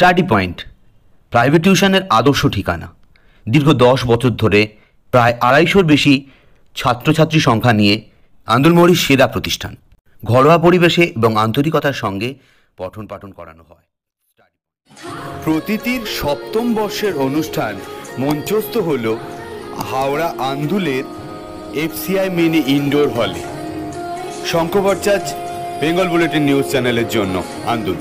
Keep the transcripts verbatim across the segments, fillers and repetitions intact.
Study point private টিউশনের আদর্শ ঠিকানা। দীর্ঘ দশ বছর ধরে প্রায় আড়াইশোর বেশি ছাত্রছাত্রী সংখ্যা নিয়ে আন্দুলমোড়ির সেরা প্রতিষ্ঠান। ঘরোয়া পরিবেশে এবং আন্তরিকতার সঙ্গে পঠন পাঠন করানো হয়। প্রতীতির সপ্তম বর্ষের অনুষ্ঠান মঞ্চস্থ হল হাওড়া আন্দুলের এফসিআই মিনি ইনডোর হলে। শঙ্কর ভট্টাচার্য, বেঙ্গল বুলেটিন নিউজ চ্যানেলের জন্য, আন্দুল।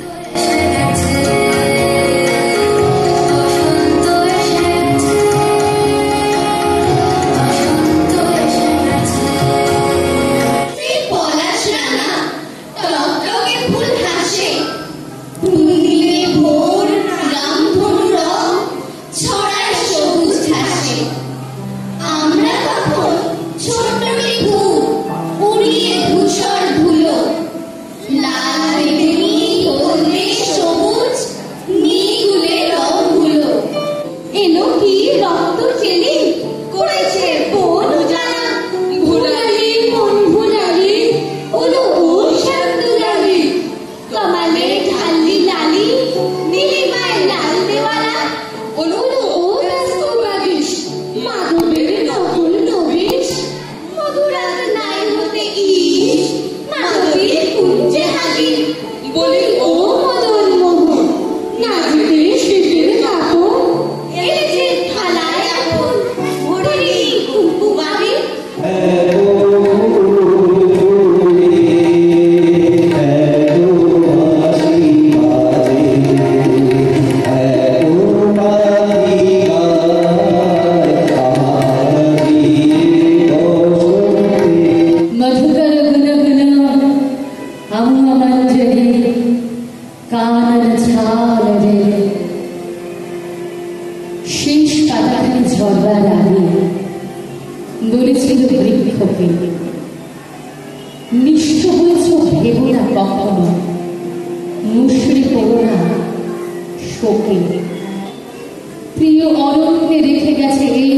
প্রিয় অরণ্যে রেখে গেছে এই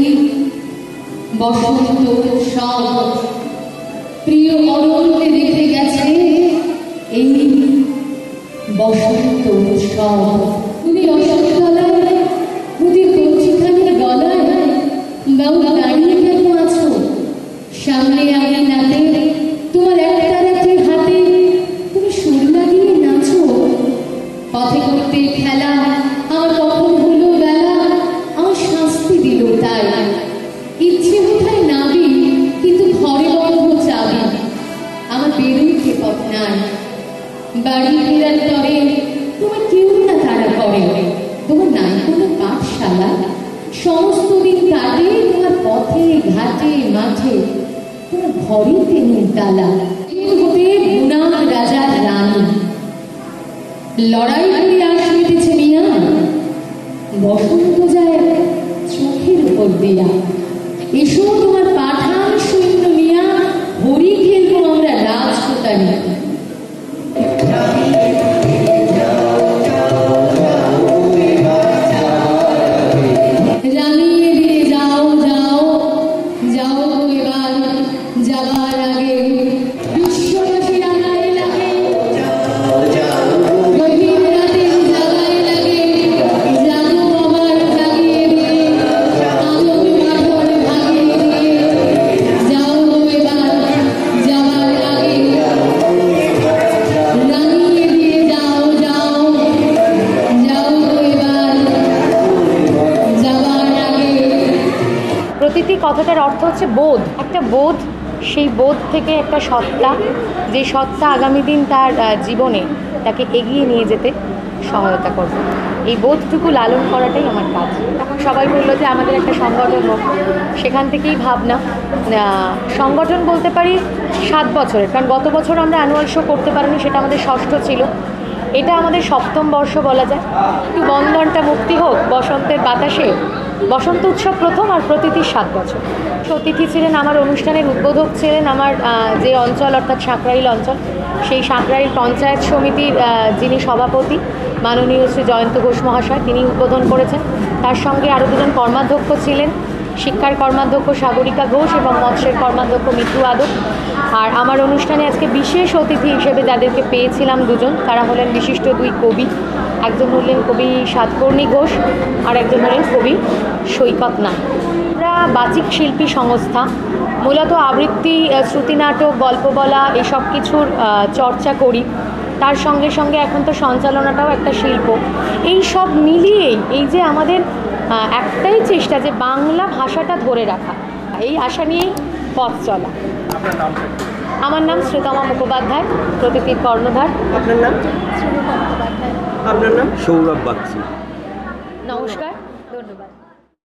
বসন্ত উৎসব, প্রিয় অরণ্যে রেখে গেছে এই বসন্ত উৎসব। তুমি রসগোল্লায় মুদির কঞ্চিখানির গলায় বাবু দাঁড়িয়ে কেন আছো? সামনে আমি নাতে তোমার একটা রাতে হাতে তুমি সুর লাগিয়ে নাচো। পথে করতে খেলা আমার কখন হলো বেলা, আমার শাস্তি দিল তাই। ইচ্ছে কোথায় নাবি কিন্তু ঘরে বন্ধ চাবি, আমার বেরোইতে পথ নাই। বাড়ি ফেরার তরে তোমার কেউ না তারা করে, তোমার নাই কোনো পাঠশালা। সমস্ত দিন কাটে তোমার পথে ঘাটে মাঠে, তোমার ঘরেতে নেই তালা। হতে গুণাম রাজার রানী লড়াই করে আসিতেছে মিয়া, বসন্ত যায় চোখের উপর দিয়া। এসো তোমার পাঠান সৈন্য মিয়া, হরি খেলবো আমরা রাজপোতানি। জানিয়ে দিয়ে যাও যাও যাও এবার যাবার আগে বিশ্ববাসী রাগায় লাগে, গভীর রাতে জাগায় লাগে। জাগো আবার জাগিয়ে দিয়ে আলোর মাঠর ভাগিয়ে দিয়ে যাও এবার যাবার আগে, জানিয়ে দিয়ে যাও যাও যাও এবার যাবার আগে। প্রতীতি কথাটার অর্থ হচ্ছে বোধ, একটা বোধ। সেই বোধ থেকে একটা সত্তা, যে সত্তা আগামী দিন তার জীবনে তাকে এগিয়ে নিয়ে যেতে সহায়তা করবে। এই বোধটুকু লালন করাটাই আমার কাজ। তখন সবাই বললো যে আমাদের একটা সংগঠন হোক, সেখান থেকেই ভাবনা। সংগঠন বলতে পারি সাত বছরের, কারণ গত বছর আমরা অ্যানুয়াল শো করতে পারিনি, সেটা আমাদের ষষ্ঠ ছিল। এটা আমাদের সপ্তম বর্ষ বলা যায়। একটু বন্ধনটা মুক্তি হোক বসন্তের বাতাসে। বসন্ত উৎসব প্রথম, আর প্রতীতির সাত বছর। অতিথি ছিলেন, আমার অনুষ্ঠানের উদ্বোধক ছিলেন আমার যে অঞ্চল অর্থাৎ সাঁকরাইল অঞ্চল, সেই সাঁকরাইল পঞ্চায়েত সমিতির যিনি সভাপতি মাননীয় শ্রী জয়ন্ত ঘোষ মহাশয়, তিনি উদ্বোধন করেছেন। তার সঙ্গে আরও দুজন কর্মাধ্যক্ষ ছিলেন, শিক্ষার কর্মাধ্যক্ষ সাগরিকা ঘোষ এবং মৎস্যের কর্মাধ্যক্ষ মিঠু আদক। আর আমার অনুষ্ঠানে আজকে বিশেষ অতিথি হিসেবে যাদেরকে পেয়েছিলাম দুজন, তারা হলেন বিশিষ্ট দুই কবি। একজন হলেন কবি সাতকর্ণী ঘোষ আর একজন হলেন কবি সৈকত নাথ। আমরা বাচিক শিল্পী সংস্থা, মূলত আবৃত্তি, শ্রুতিনাটক, গল্প বলা এসব কিছুর চর্চা করি। তার সঙ্গে সঙ্গে এখন তো সঞ্চালনাটাও একটা শিল্প। এই সব মিলিয়েই এই যে আমাদের একটাই চেষ্টা যে বাংলা ভাষাটা ধরে রাখা, এই আশা নিয়েই পথ চলা। আমার নাম শ্রীতমা মুখোপাধ্যায়, প্রতীতির কর্ণধার। আপনার নাম? শ্রীতমা মুখোপাধ্যায়। আপনার নাম? সৌরভ বাগচি। নমস্কার।